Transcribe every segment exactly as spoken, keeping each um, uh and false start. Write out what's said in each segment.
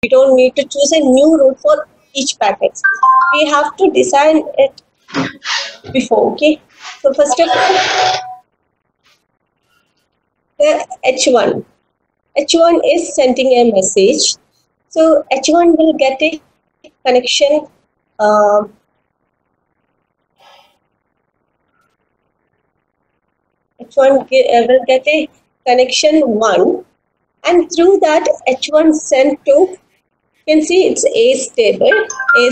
we don't need to choose a new route for each packet. We have to design it before. Okay. So first of all, the H one. H one is sending a message. So H one will get a connection. Um, H one will get a connection one, and through that H one sent to, you can see it's A stable. A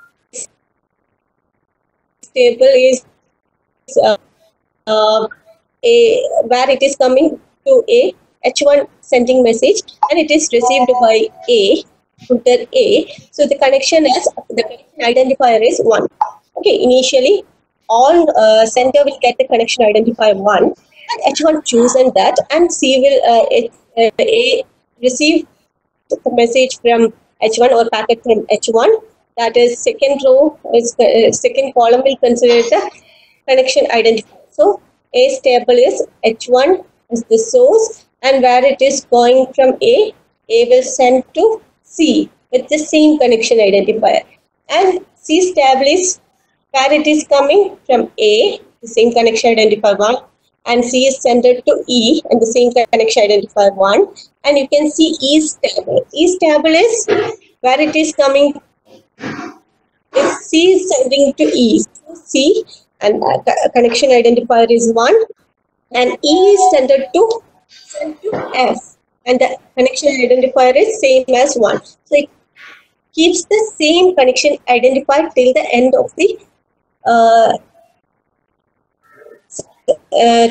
stable is uh, uh, a where it is coming to A, H one sending message, and it is received by A, router A. So the connection is, the connection identifier is one. Okay, initially all uh, sender will get the connection identifier one, and H one chosen that, and C will uh, it, uh, A receive the message from H one or packet from H one. That is second row is uh, second column will consider the connection identifier. So A stable is H one is the source, and where it is going from A, A will send to C with the same connection identifier, and C stable is where it is coming from A, the same connection identifier one, and C is sent to E and the same connection identifier one, and you can see E stable. E stable is where it is coming. If C is sending to E, so C and uh, connection identifier is one, and E is sent to sent to F, and the connection identifier is same as one. So it keeps the same connection identifier till the end of the uh, uh,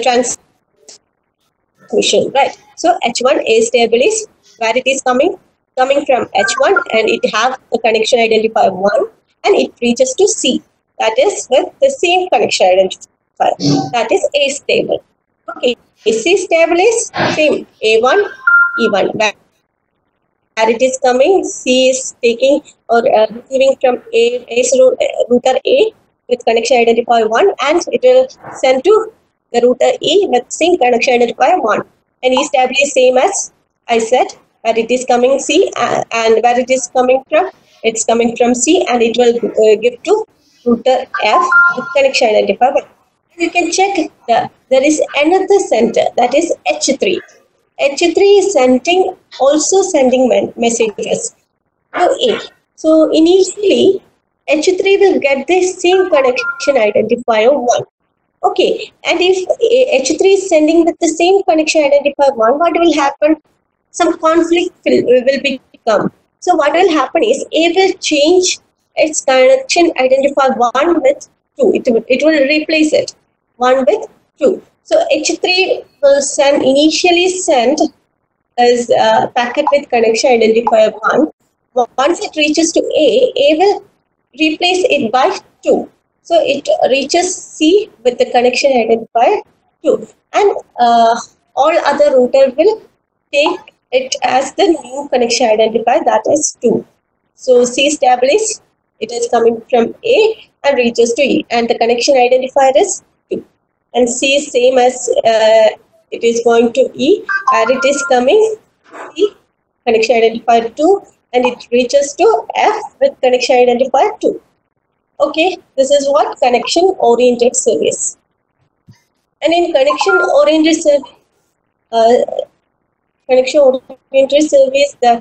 transmission, right? So H one A stable is where it is coming coming from H one, and it have the connection identifier one, and it reaches to C, that is with the same connection identifier, that is A stable. Okay, C stable is same A one E one, where it is coming, C is taking or uh, receiving from A, A's router A with connection identifier one, and it will send to the router E with same connection identifier one. And E stable is same as I said, where it is coming C, uh, and where it is coming from, it's coming from C, and it will uh, give to router F with connection identifier one. You can check the, there is another center, that is H three. H three is sending, also sending messages to A. So initially, H three will get the same connection identifier one. Okay, and if H three is sending with the same connection identifier one, what will happen? Some conflict will, will become. So what will happen is A will change its connection identifier one with two. It will, it will replace it one with two. So H three will send, initially send as a packet with connection identifier one. Once it reaches to A, A will replace it by two. So it reaches C with the connection identifier two, and uh, all other router will take it as the new connection identifier, that is two. So C established, it is coming from A and reaches to E, and the connection identifier is two. And C is same as uh, it is going to E, and it is coming C connection identifier two, and it reaches to F with connection identifier two. Okay, this is what connection oriented service. And in connection oriented service, uh, connection oriented service, the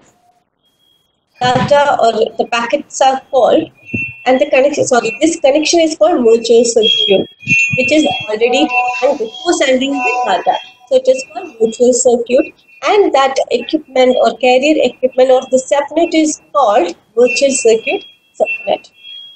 data or the packets are called, and the connection, sorry, this connection is called virtual circuit, which is already done before sending the data. So it is called virtual circuit, and that equipment or carrier equipment or the subnet is called virtual circuit subnet.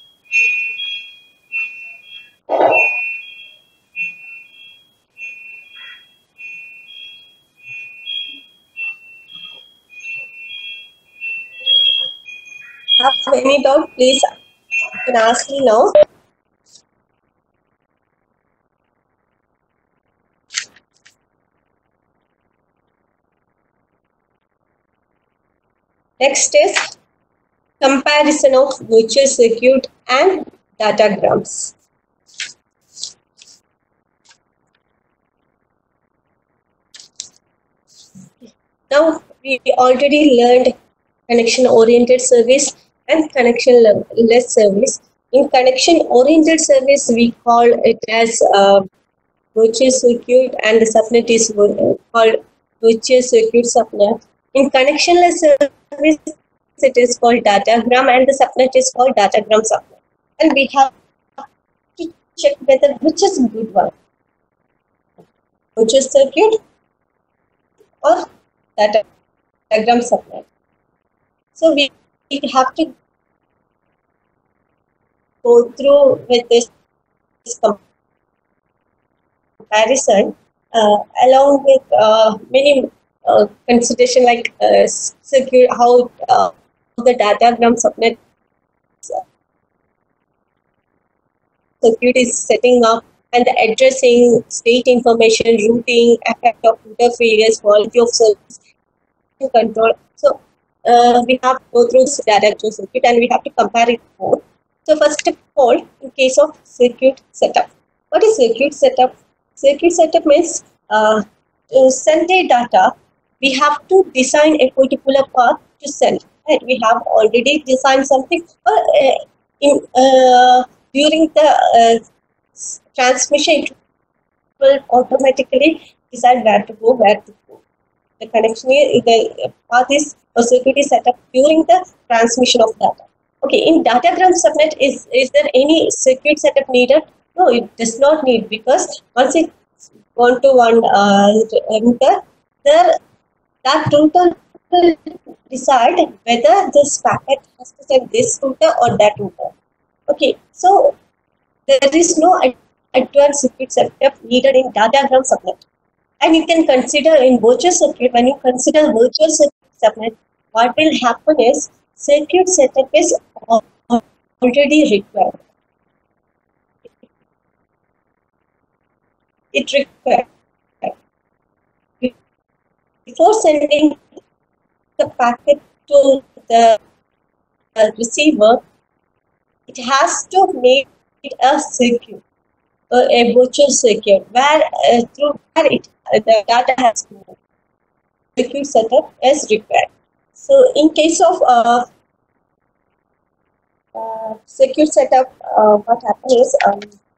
Have any doubt, please you can ask me now. Next is comparison of virtual circuit and datagrams. Now we already learned connection-oriented service, and connection-less service. In connection-oriented service, we call it as uh, virtual circuit, and the subnet is called virtual circuit subnet. In connectionless service, it is called datagram, and the subnet is called datagram subnet. And we have to check whether which is a good one, virtual circuit or datagram subnet. So we have to go through with this comparison uh, along with uh, many uh, consideration like uh, circuit, how uh, the datagram subnet circuit is setting up, and the addressing, state information, routing, effect of router failures, quality of service control. So uh, we have to go through this datagram circuit and we have to compare it both. So first of all, in case of circuit setup, what is circuit setup? Circuit setup means uh, to send a data, we have to design a particular path to send. Right? We have already designed something, or uh, in uh, during the uh, transmission, it will automatically decide where to go, where to go. The connection is, the path is, or circuit is set up during the transmission of data. Okay, in datagram subnet, is, is there any circuit setup needed? No, it does not need, because once it's gone to one uh, router, there, that router will decide whether this packet has to send this router or that router. Okay, so there is no advanced circuit setup needed in datagram subnet. And you can consider in virtual circuit, when you consider virtual circuit subnet, what will happen is circuit setup is already required. It requires, before sending the packet to the uh, receiver, it has to make it a circuit, uh, a virtual circuit, where uh, through where it, uh, the data has to move. Circuit setup is required. So in case of uh, uh, circuit setup, uh, what happens is um,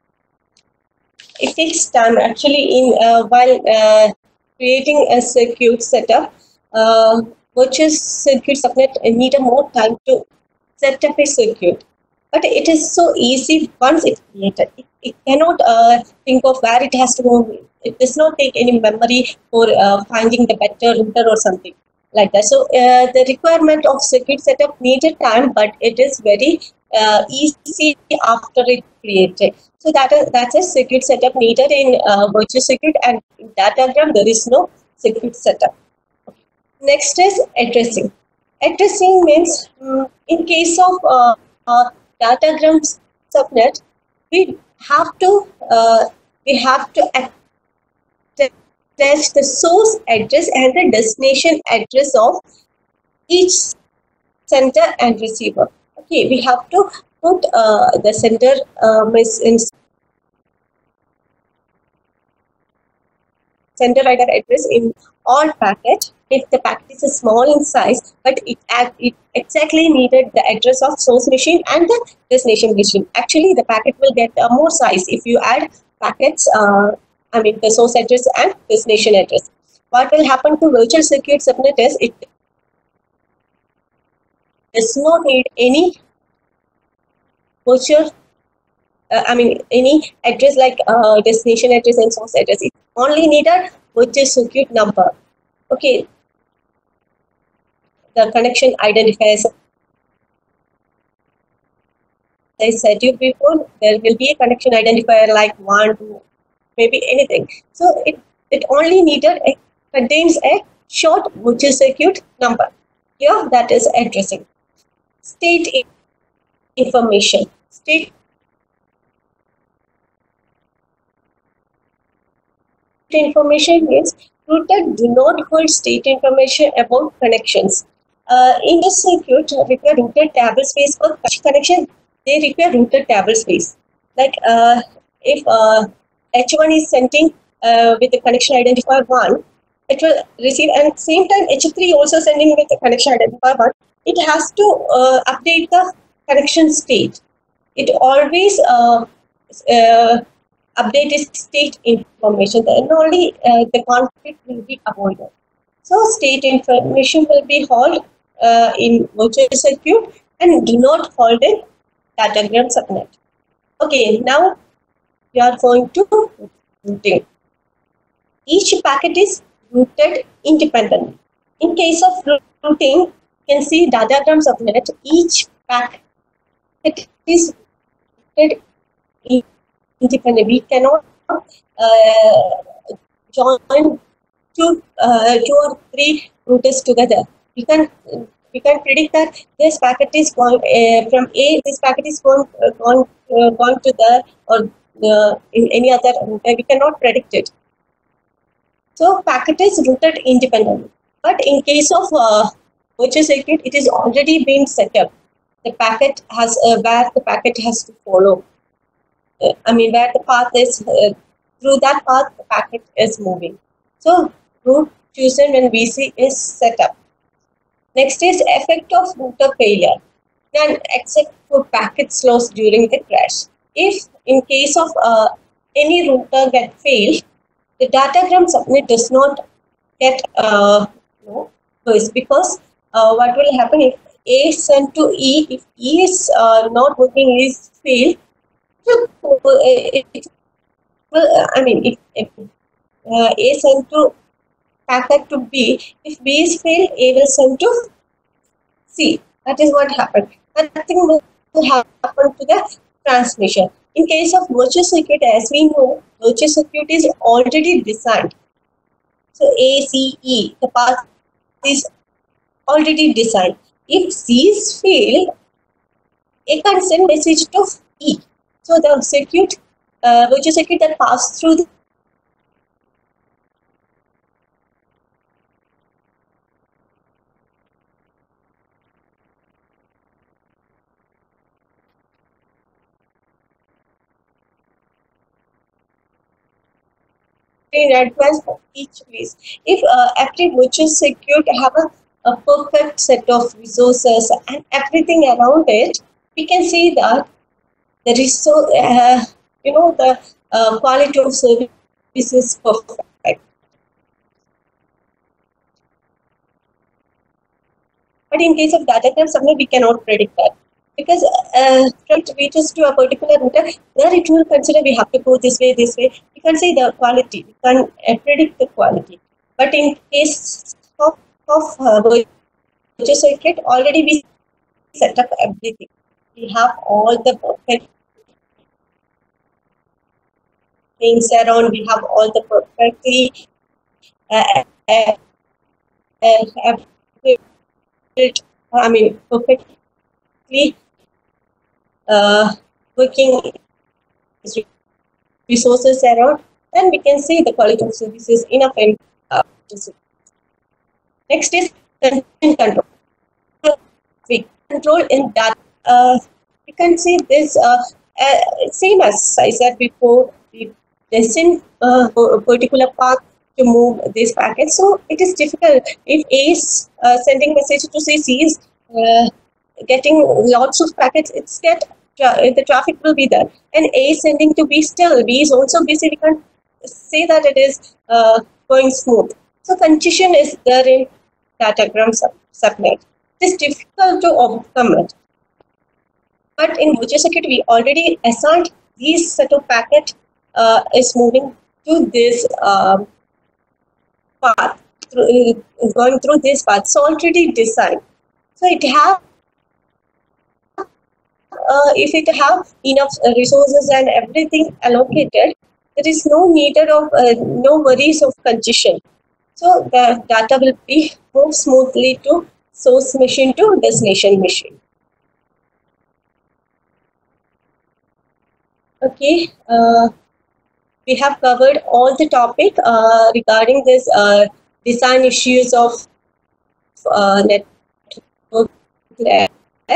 it takes time actually in uh, while uh, creating a circuit setup. Uh, virtual circuit subnet need a more time to set up a circuit, but it is so easy once it's created. It, it cannot uh, think of where it has to go. It does not take any memory for uh, finding the better router or something like that. So uh, the requirement of circuit setup needed time, but it is very uh, easy after it created. So that is that's a circuit setup needed in uh, virtual circuit, and in datagram there is no circuit setup. Okay. Next is addressing. Addressing means um, in case of uh, uh, datagram subnet, we have to uh, we have to attach the source address and the destination address of each sender and receiver. Okay, we have to put uh, the sender um, is in sender I D address in all packet. If the packet is small in size, but it, it exactly needed the address of source machine and the destination machine. Actually, the packet will get uh, more size if you add packets, uh, I mean the source address and destination address. What will happen to virtual circuit subnet is it does not need any virtual, uh, I mean any address like uh, destination address and source address. It only needed virtual circuit number. Okay, the connection identifiers. I said you before, there will be a connection identifier like one, two, maybe anything. So it, it only needed, a, contains a short virtual circuit number. Here that is addressing. State information. State information means router do not hold state information about connections. Uh, in the circuit, require router table space for connection. They require router table space. Like uh, if uh, H one is sending uh, with the connection identifier one, it will receive, and same time H three also sending with the connection identifier, but it has to uh, update the connection state. It always uh, uh, update its state information, then only uh, the conflict will be avoided. So state information will be held uh, in virtual circuit and do not hold in datagram subnet. Okay, now we are going to routing. Each packet is routed independently. In case of routing, you can see datagram subnet. Each packet is routed independently. We cannot uh, join two, uh, two or three routers together. We can we can predict that this packet is going uh, from A. This packet is going uh, going, uh, going to the or uh, in any other router. We cannot predict it. So packet is routed independently. But in case of uh, virtual circuit, it is already been set up. The packet has uh, where the packet has to follow. Uh, I mean, where the path is uh, through that path, the packet is moving. So route chosen when V C is set up. Next is effect of router failure. Then except for packets lost during the crash. If in case of uh, any router get failed, the datagram subnet does not get uh, no choice, because uh, what will happen if A is sent to E, if E is uh, not working, E is failed, it will, I mean, if, if uh, A sent to packet to B, if B is failed, A will send to C. That is what happened. Nothing will happen to the transmission. In case of virtual circuit, as we know, virtual circuit is already designed. So A, C, E, the path is already designed. If C is failed, A can send message to E. So the circuit, uh, virtual circuit that passes through the in advance for each place. If uh, every virtual circuit have a, a perfect set of resources and everything around it, we can see that the resource, uh, you know, the uh, quality of service is perfect. But in case of datagram subnet, we cannot predict that. Because uh, from reaches to a particular router, there it will consider we have to go this way, this way. We can say the quality, we can uh, predict the quality. But in case of, of uh, virtual circuit, already we set up everything. We have all the perfect things around, we have all the perfectly uh, uh, uh, I mean, perfectly Uh, working resources around, then we can see the quality of services enough. And uh, next is content control. We control in that uh, we can see this uh, uh, same as I said before. We destined uh, a particular path to move this packet, so it is difficult if A is uh, sending message to say C is uh, getting lots of packets. It's get tra the traffic will be there, and A is sending to B, still B is also busy. We can't say that it is uh, going smooth. So congestion is there in datagram sub subnet. It is difficult to overcome it. But in virtual circuit, we already assigned these set of packet uh, is moving to this um, path, through, uh, going through this path. So already designed. So it have uh, if it have enough resources and everything allocated, there is no needed of uh, no worries of congestion. So the data will be moved smoothly to source machine to destination machine. Okay, uh, we have covered all the topic uh, regarding this uh, design issues of uh, network layer.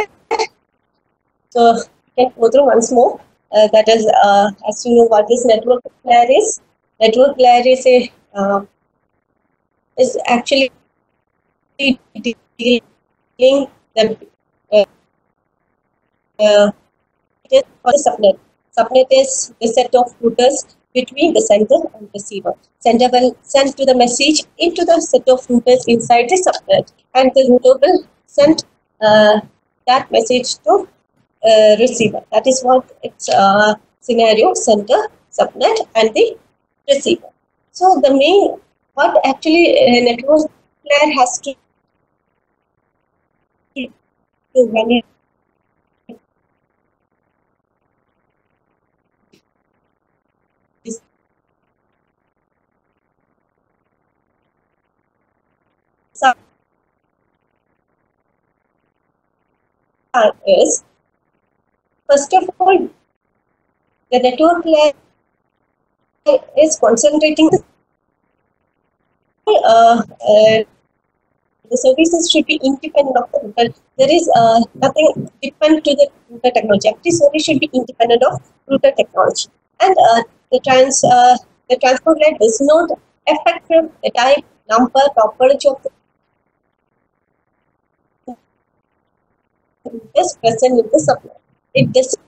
So we can go through once more. Uh, that is, uh, as you know, what this network layer is. Network layer is a uh, is actually dealing the uh, uh, it is for the subnet. Subnet is the set of routers between the sender and receiver. Sender will send to the message into the set of routers inside the subnet, and the router will send uh, that message to uh, receiver. That is what its uh, scenario: sender, subnet, and the receiver. So the main what actually a network layer has to do when it is is first of all the network layer is concentrating the, uh, uh, the services should be independent of the router. There is uh, nothing dependent to the router technology. Actually, service should be independent of router technology. And uh, the trans uh, the transport layer does not affect the type, number, topology of the routers present in the subnet. It doesn't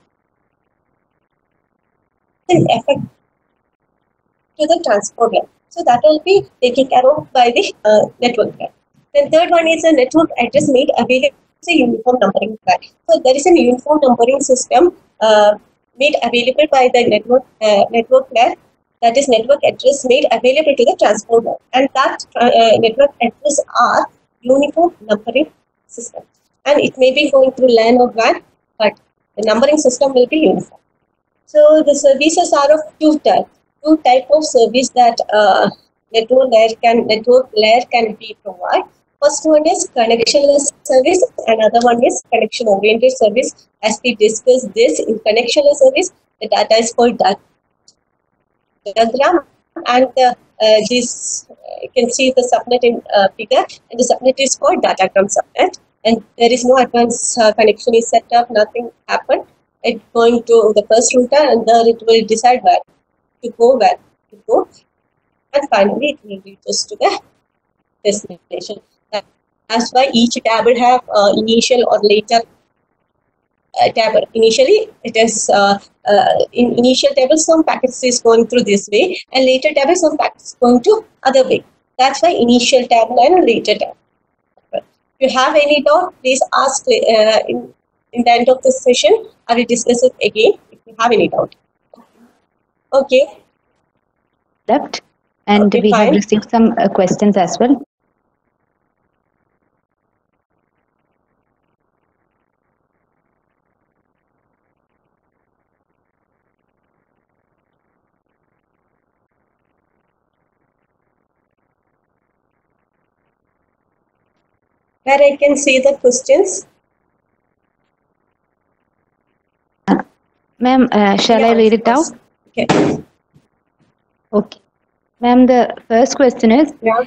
affect to the transport layer. So that will be taken care of by the uh, network layer. Then third one is a network address made available as a uniform numbering plan. So there is a uniform numbering system uh, made available by the network uh, network layer. That is network address made available to the transport layer, and that uh, network address are uniform numbering system. And it may be going through LAN or W A N, but the numbering system will be uniform. So the services are of two types. Two type of service that uh, network layer can network layer can be provide. First one is connectionless service, another one is connection oriented service. As we discussed this in connectionless service, the data is called datagram, and uh, uh, this uh, you can see the subnet in uh, figure, and the subnet is called datagram subnet, and there is no advanced uh, connection is set up, nothing happened. It's going to the first router, and there it will decide where to go, where to go, and finally it will reach us to the destination. That's why each table have uh, initial or later uh, table. Initially, it is uh, uh, in initial table some packets is going through this way, and later table some packets going to other way. That's why initial table and later table. If you have any doubt, please ask uh, in, in the end of the session. I will discuss it again if you have any doubt. Okay. Left, and okay, we fine. have received some uh, questions as well. Where I can see the questions. Uh, Ma'am, uh, shall yeah, I read it out? Okay. Okay. Ma'am, the first question is, yeah.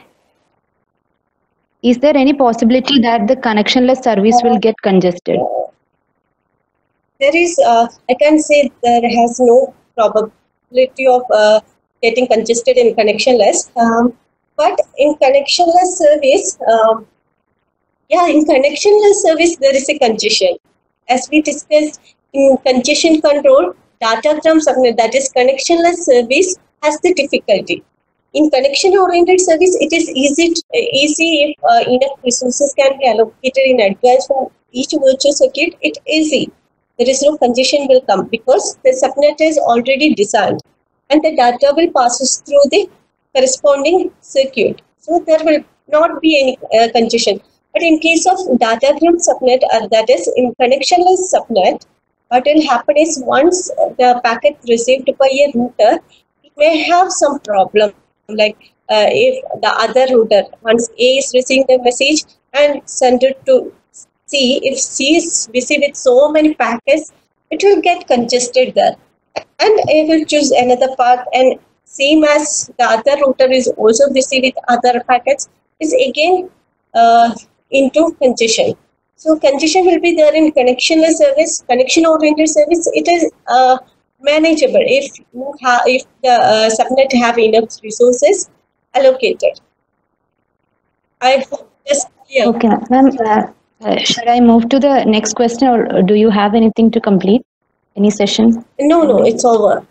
Is there any possibility that the connectionless service uh, will get congested? Uh, there is, uh, I can say there has no probability of uh, getting congested in connectionless. Um, but in connectionless service, um, yeah, in connectionless service, there is a congestion. As we discussed in congestion control, datagram subnet, that is connectionless service, has the difficulty. In connection-oriented service, it is easy, to, easy if uh, enough resources can be allocated in advance for each virtual circuit. It is easy. There is no congestion will come because the subnet is already designed, and the data will pass through the corresponding circuit. So there will not be any uh, congestion. But in case of datagram subnet, uh, that is in connectionless subnet, what will happen is once the packet received by a router, it may have some problem. Like uh, if the other router, once A is receiving the message and send it to C, if C is busy with so many packets, it will get congested there. And it will choose another path, and same as the other router is also busy with other packets, is again uh, into congestion. So congestion will be there in connectionless service, connection-oriented service. It is uh, manageable if you have if the uh, subnet have enough resources allocated. I hope this is clear. Okay, ma'am. Uh, uh, should I move to the next question, or do you have anything to complete? Any session? No, no, it's over.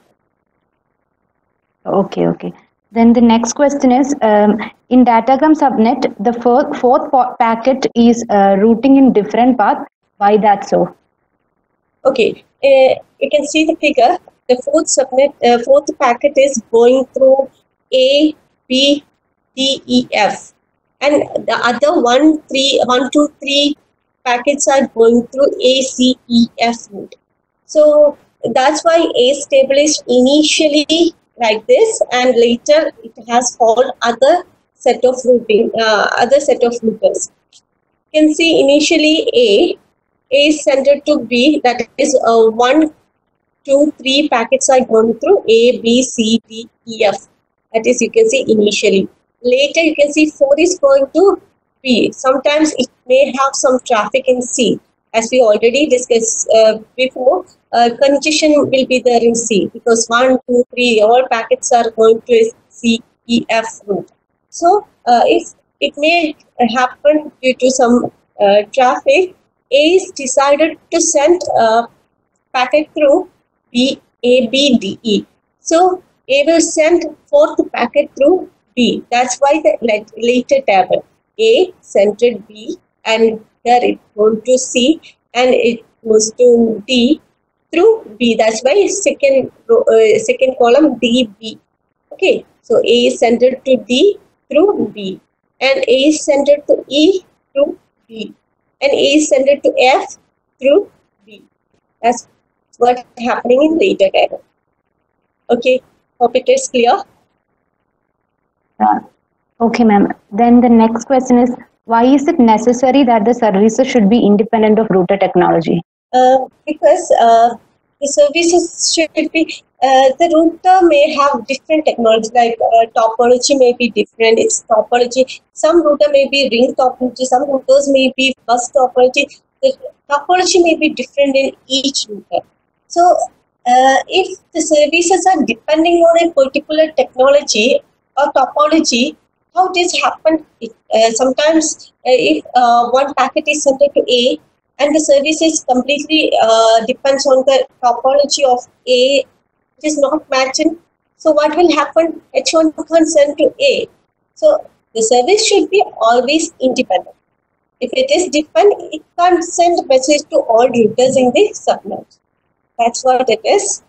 Okay, okay. Then the next question is, um, in Datagram subnet, the fourth, fourth pa- packet is uh, routing in different path. Why that so? Okay, uh, you can see the figure. The fourth subnet, uh, fourth packet is going through A, B, D, E, F, and the other one, three, one, two, three packets are going through A, C, E, F route. So that's why A table is initially like this, and later it has followed other set of routing, uh, other set of routers. You can see initially A, A is centered to B, that is uh, one, two, three packets are going through A, B, C, D, E, F. That is, you can see initially. Later, you can see four is going to B. Sometimes it may have some traffic in C. As we already discussed uh, before, uh, congestion will be there in C because one, two, three, all packets are going to C, E, F route. So, uh, if it may happen due to some uh, traffic, A is decided to send a packet through B, A, B, D, E. So, A will send fourth packet through B. That's why the later table. A centered B, and there it goes to C, and it goes to D through B. That's why second row, uh, second column D, B. Okay, so A is centered to D through B, and A is centered to E through B, and A is centered to F through B. That's what's happening in later table. Okay, hope it is clear. Uh, okay, ma'am. Then the next question is, why is it necessary that the services should be independent of router technology? Uh, because uh, the services should be, uh, the router may have different technology, like uh, topology may be different, its topology, some router may be ring topology, some routers may be bus topology, the topology may be different in each router. So, uh, if the services are depending on a particular technology or topology, how this happen? Uh, sometimes, uh, if uh, one packet is sent to A, and the service is completely uh, depends on the topology of A, it is not matching. So what will happen? H one can't send to A. So the service should be always independent. If it is dependent, it can't send message to all routers in the subnet. That's what it is.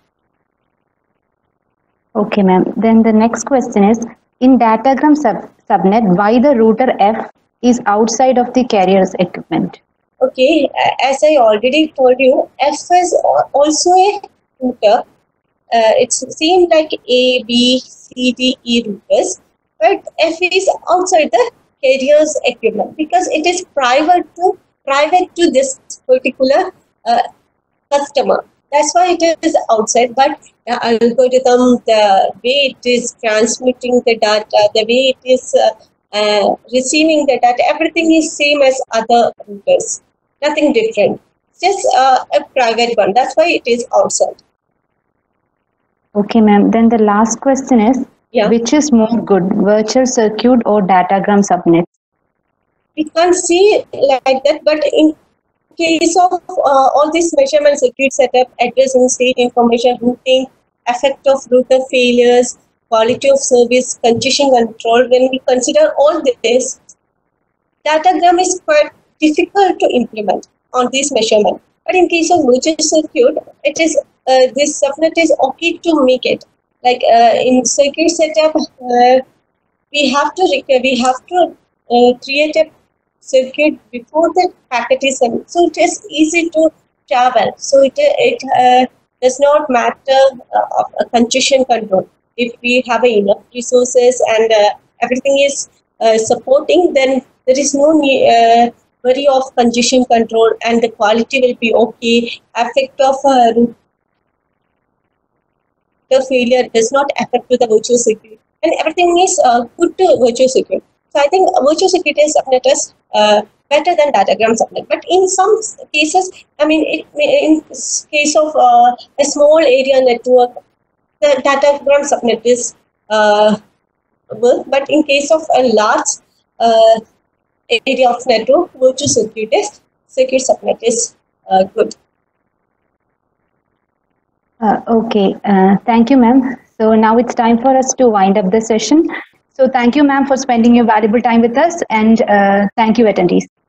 Okay, ma'am. Then the next question is, in Datagram sub subnet, why the router F is outside of the carrier's equipment? Okay, as I already told you, F is also a router. Uh, it's same like A, B, C, D, E routers, but F is outside the carrier's equipment because it is private to private to this particular uh, customer. That's why it is outside. But the algorithm, the way it is transmitting the data, the way it is uh, uh, receiving the data, everything is same as other routers. Nothing different. Just uh, a private one. That's why it is outside. Okay, ma'am. Then the last question is, yeah. Which is more good, virtual circuit or Datagram subnet? We can't see like that, but in case of uh, all these measurement circuit setup, address and state information, routing, effect of router failures, quality of service, congestion control, when we consider all this, Datagram is quite difficult to implement on this measurement. But in case of virtual circuit, it is uh, this subnet is okay to make it. Like uh, in circuit setup, uh, we have to we have to uh, create a circuit before the packet is sent. So it is easy to travel. So it it uh, does not matter uh, of a congestion control. If we have enough resources and uh, everything is uh, supporting, then there is no need, uh, worry of congestion control, and the quality will be okay. Effect of uh, router failure does not affect to the virtual circuit, and everything is uh, good to virtual circuit. So I think virtual circuit is subnet is uh, better than Datagram subnet. But in some cases, I mean, it, in case of uh, a small area network, the Datagram subnet is uh, work. But in case of a large uh, area of network, virtual circuit is circuit subnet is uh, good. Uh, okay, uh, thank you, ma'am. So now it's time for us to wind up the session. So thank you, ma'am, for spending your valuable time with us, and uh, thank you, attendees.